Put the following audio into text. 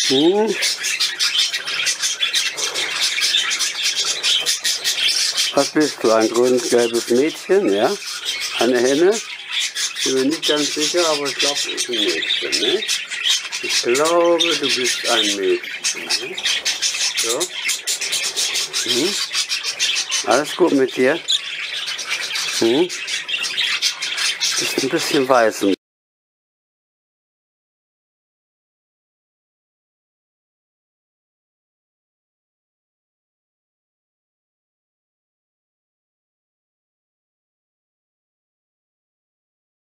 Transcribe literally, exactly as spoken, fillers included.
Hm. Was bist du? Ein grün-gelbes Mädchen, ja? Eine Henne? Ich bin mir nicht ganz sicher, aber ich glaube, du bist ein Mädchen, ne? Ich glaube, du bist ein Mädchen, ne? So. Hm? Alles gut mit dir? Hm? Bist ein bisschen weiß.